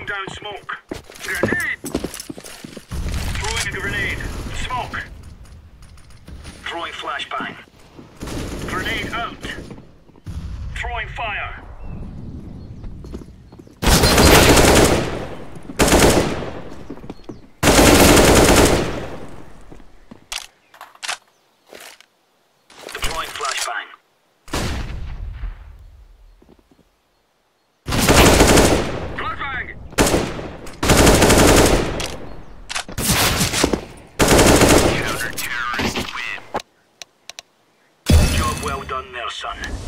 Laying down smoke. Grenade! Throwing a grenade. Smoke. Throwing flashbang. Grenade out. Throwing fire. Deploying flashbang. Flashbang! Counter-terrorist win. Job well done there, son.